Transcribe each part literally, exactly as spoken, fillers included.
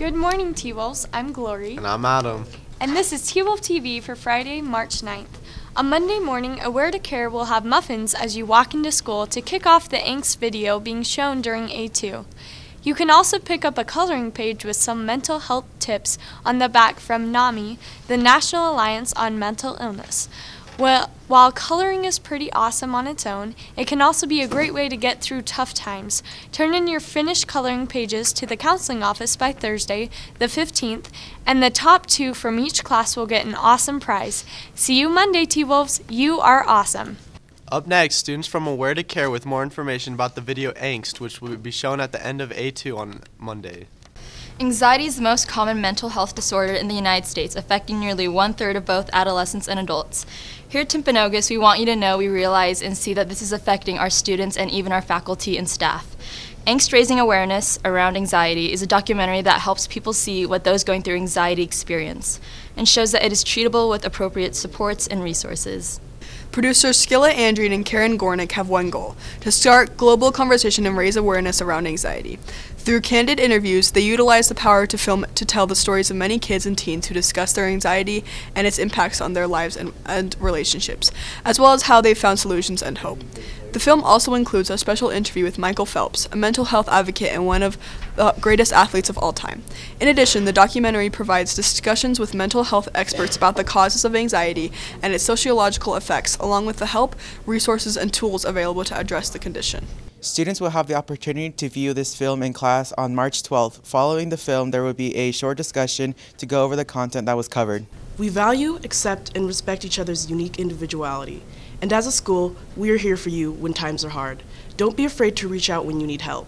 Good morning, T-Wolves. I'm Glory. And I'm Adam. And this is T-Wolf T V for Friday, March ninth. On Monday morning, Aware to Care will have muffins as you walk into school to kick off the Angst video being shown during A two. You can also pick up a coloring page with some mental health tips on the back from NAMI, the National Alliance on Mental Illness. Well, while coloring is pretty awesome on its own, it can also be a great way to get through tough times. Turn in your finished coloring pages to the counseling office by Thursday, the fifteenth, and the top two from each class will get an awesome prize. See you Monday, T-Wolves. You are awesome. Up next, students from Aware to Care with more information about the video Angst, which will be shown at the end of A two on Monday. Anxiety is the most common mental health disorder in the United States, affecting nearly one-third of both adolescents and adults. Here at Timpanogos, we want you to know, we realize, and see that this is affecting our students and even our faculty and staff. Angst Raising Awareness Around Anxiety is a documentary that helps people see what those going through anxiety experience and shows that it is treatable with appropriate supports and resources. Producers Skilla Andrian and Karen Gornick have one goal: to start global conversation and raise awareness around anxiety. Through candid interviews, they utilize the power to film to tell the stories of many kids and teens who discuss their anxiety and its impacts on their lives and, and relationships, as well as how they found solutions and hope. The film also includes a special interview with Michael Phelps, a mental health advocate and one of the greatest athletes of all time. In addition, the documentary provides discussions with mental health experts about the causes of anxiety and its sociological effects, along with the help, resources, and tools available to address the condition. Students will have the opportunity to view this film in class on March twelfth. Following the film, there will be a short discussion to go over the content that was covered. We value, accept, and respect each other's unique individuality. And as a school, we are here for you when times are hard. Don't be afraid to reach out when you need help.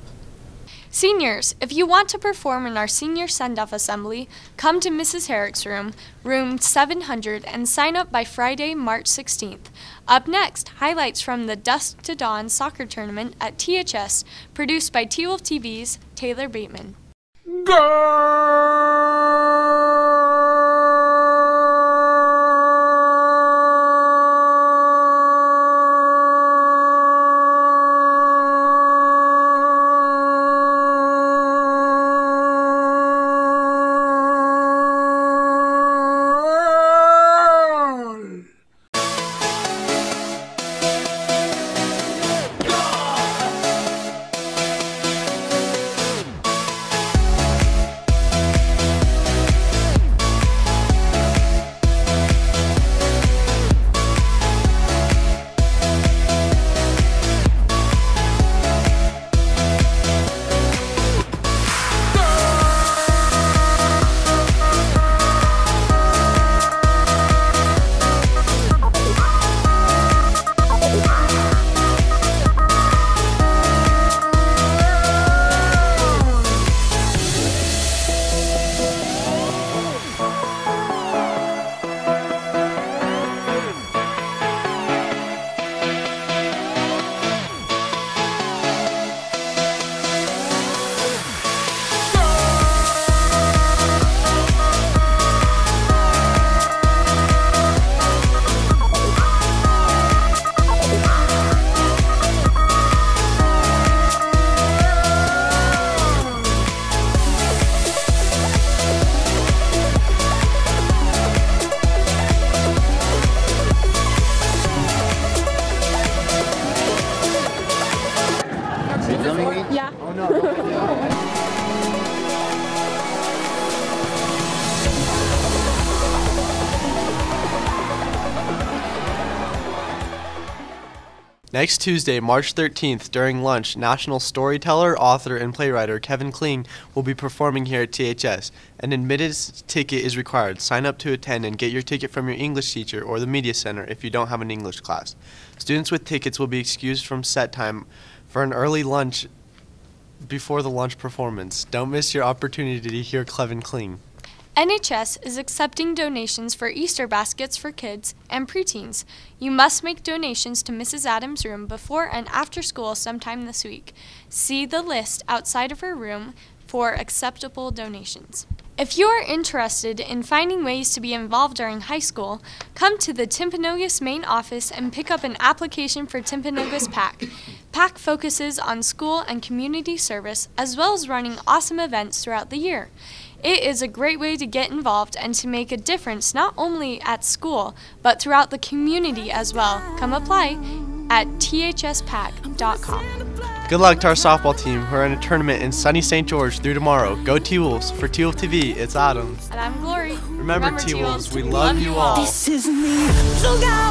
Seniors, if you want to perform in our senior send-off assembly, come to Missus Herrick's room, room seven hundred, and sign up by Friday, March sixteenth. Up next, highlights from the Dusk to Dawn soccer tournament at T H S, produced by T-Wolf T V's Taylor Bateman. Yeah. Oh no. Next Tuesday, March thirteenth, during lunch, national storyteller, author, and playwright Kevin Kling will be performing here at T H S. An admittance ticket is required. Sign up to attend and get your ticket from your English teacher or the Media Center if you don't have an English class. Students with tickets will be excused from set time for an early lunch before the lunch performance. Don't miss your opportunity to hear Kevin Kling. N H S is accepting donations for Easter baskets for kids and preteens. You must make donations to Missus Adams' room before and after school sometime this week. See the list outside of her room for acceptable donations. If you are interested in finding ways to be involved during high school, come to the Timpanogos main office and pick up an application for Timpanogos PAC. PAC focuses on school and community service as well as running awesome events throughout the year. It is a great way to get involved and to make a difference not only at school, but throughout the community as well. Come apply at T H S pack dot com. Good luck to our softball team who are in a tournament in sunny Saint George through tomorrow. Go T-Wolves. For T-Wolf T V, it's Adam. And I'm Glory. Remember, T-Wolves, we love you all. This is me. Look out.